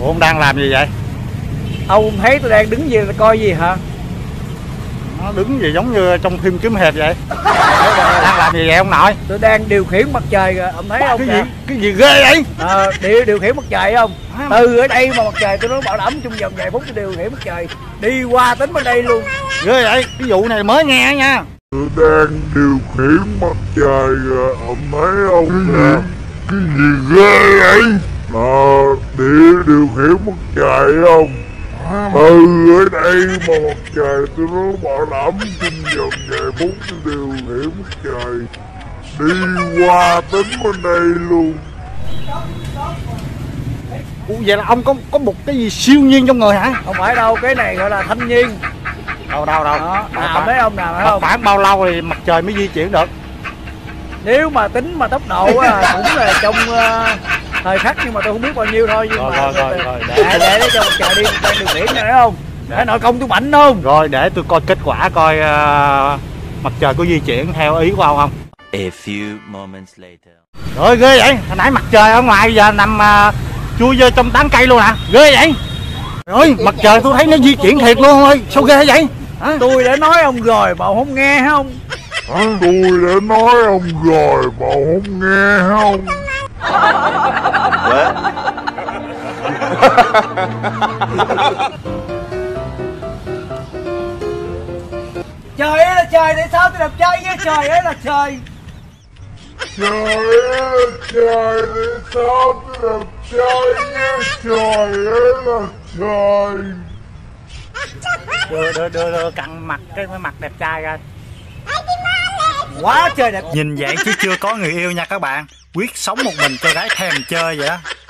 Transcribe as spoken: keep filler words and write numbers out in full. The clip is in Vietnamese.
Ủa ông đang làm gì vậy? Ông thấy tôi đang đứng gì coi gì hả? Nó đứng gì giống như trong phim kiếm hiệp vậy. Đang làm gì vậy ông nội? Tôi đang điều khiển mặt trời kìa, ông thấy không? Cái gì, cái gì ghê vậy? Ờ, điều, điều khiển mặt trời không? Từ ở đây mà mặt trời tôi nói bảo đảm trong vòng vài phút tôi điều khiển mặt trời đi qua tính bên đây luôn. Ghê vậy, cái vụ này mới nghe nha. Tôi đang điều khiển mặt trời kìa, ông thấy không nè? Cái gì ghê vậy? Mà để điều khiển mặt trời không? Ừ, ở đây mà mặt trời tôi nói bảo đảm trong vòng vài phút tôi điều khiển mặt trời đi qua tính bên đây luôn. Ủa vậy là ông có có một cái gì siêu nhiên trong người hả? Không phải đâu, cái này gọi là thanh nhiên. Đâu đâu đâu. Đó, nào thấy không, nào thấy không? Khoảng bao lâu thì mặt trời mới di chuyển được? Nếu mà tính mà tốc độ á, cũng là trong uh, thời khắc, nhưng mà tôi không biết bao nhiêu thôi. Nhưng rồi, mà rồi, rồi, rồi, để để để cho mặt trời đi đang điều khiển này, thấy không? Để nội công tôi mạnh không? Rồi để tôi coi kết quả coi uh, mặt trời có di chuyển theo ý của ông không? A few moments later. Rồi ghê vậy, hồi nãy mặt trời ở ngoài giờ nằm uh, chui vô trong tán cây luôn à? Ghê vậy. Rồi mặt trời tôi thấy nó di chuyển thiệt luôn ơi, sao ghê vậy? Hả? Tôi đã nói ông rồi mà ông không nghe không? Hả? Tôi đã nói ông rồi mà ông không nghe không? Trời ơi là trời, tại sao tôi đẹp trai với trời ơi là trời? Trời ơi trời, tại sao tôi đẹp trai với trời ơi là trời? Đưa đưa đưa, đưa cặn mặt cái mặt đẹp trai ra. Quá trời đẹp. Nhìn vậy chứ chưa có người yêu nha các bạn. Quyết sống một mình cho gái thèm chơi vậy đó.